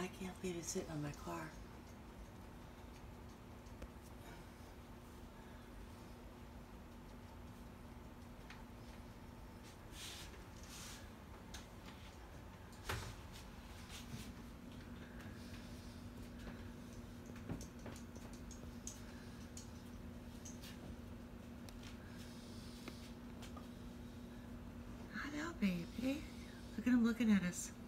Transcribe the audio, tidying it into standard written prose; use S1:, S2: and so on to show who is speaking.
S1: I can't leave it sitting on my car. Hello, baby. Look at him looking at us.